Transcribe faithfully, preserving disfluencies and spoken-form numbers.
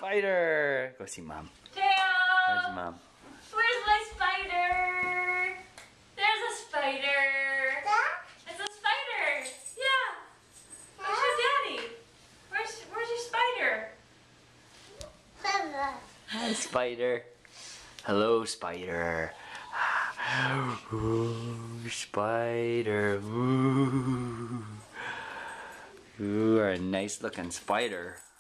spider. Go see Mom. Teo! Where's Mom? Where's my spider? There's a spider. It's a spider. Yeah. Where's your daddy? Where's Where's your spider? Hi, spider. Hello, spider. Ooh, spider. Ooh. You are a nice looking spider.